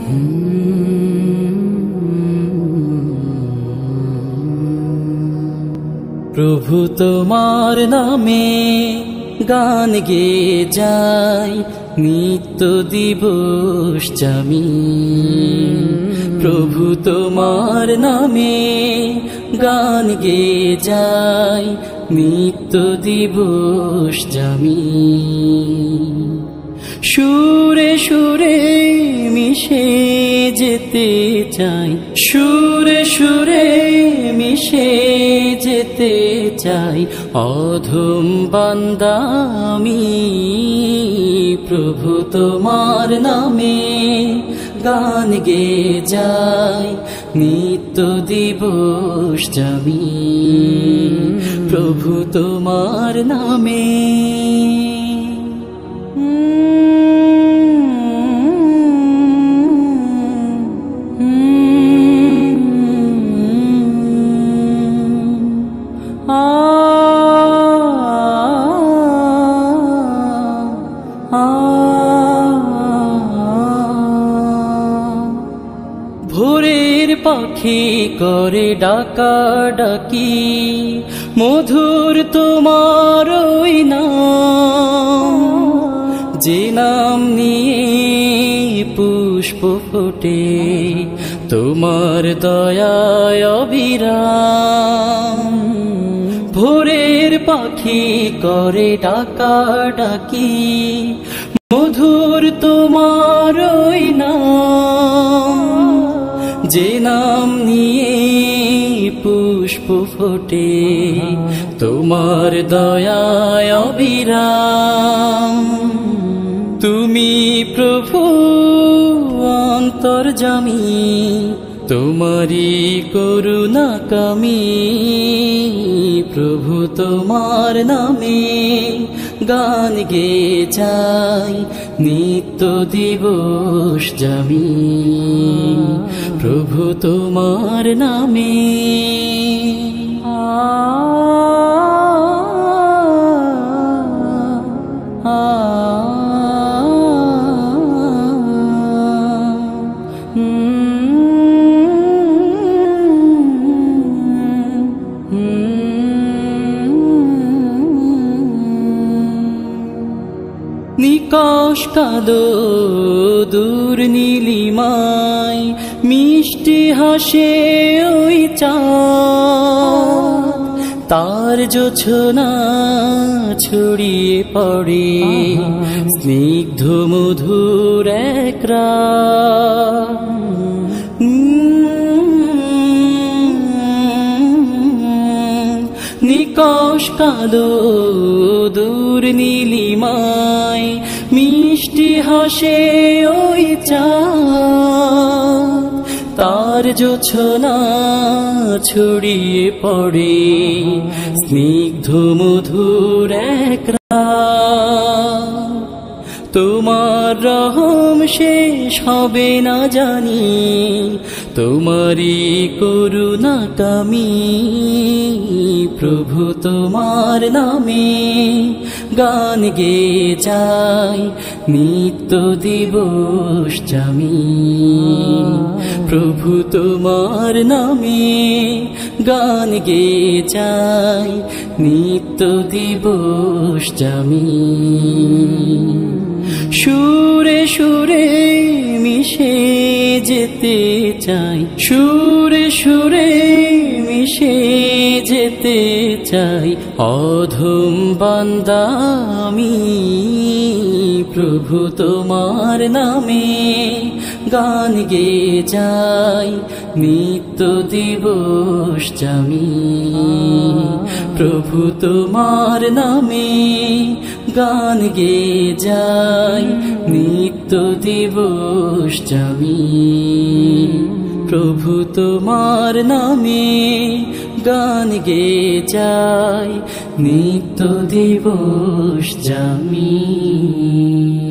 প্রভু তোমার নামে গান গেয়ে যাই নিত্য দিবস জামি। প্রভু তোমার নামে গান গেয়ে যাই নিত্য দিবস জামি। সুরে সুরে মিশে যেতে চাই, সুরে সুরে মিশে যেতে চাই অধম বান্দা আমি। প্রভু তোমার নামে গান গেয়ে যাই নিত্য দিবস জামি। প্রভু তোমার নামে ভোরের পাখি করে ডাকা ডাকি মধুর তোমার ওই নাম। যে নাম নিয়ে পুষ্প ফোটে তোমার দয়ায় অবিরাম। ভোরের পাখি করে ডাকা ডাকি মধুর তোমার ওই নাম। যে নাম নিয়ে পুষ্প ফোটে তোমার দয়ায় অবিরাম। তুমি প্রভু অন্তর্যামী, তোমারি করুণা কামী। প্রভু তোমার নামে গান গেয়ে যাই নিত্য দিবস জামি। প্রভু তোমার নামে নিকষ কালো দূর নীলিমায় মিষ্টি হাসে ওই চাঁদ। তার জোছনা ছড়িয়ে পড়ে স্নিগ্ধ মধুর এক রাত। নিকষ কালো দূর নীলিমায় মিষ্টি হাসে ওই চাঁদ। তার জোছনা ছড়িয়ে পড়ে স্নিগ্ধ মধুর এক রাত। তোমার রহম শেষ হবে না জানি, তোমারি করুণা কামী। প্রভু তোমার নামে গান গেয়ে যাই নিত্য দিবস জামি। প্রভু তোমার নামে গান গেয়ে যাই নিত্য দিবস জামি। সুরে সুরে মিশে যেতে চাই, সুরে সুরে মিশে যেতে চাই অধম বান্দা আমি। প্রভু তোমার নামে গান গেয়ে যাই নিত্য দিবস জামি। প্রভু তোমার নামে গান গেয়ে যাই নিত্য দিবস জামি। প্রভু তোমার নামে গান গেয়ে যাই নিত্য দিবস জামি।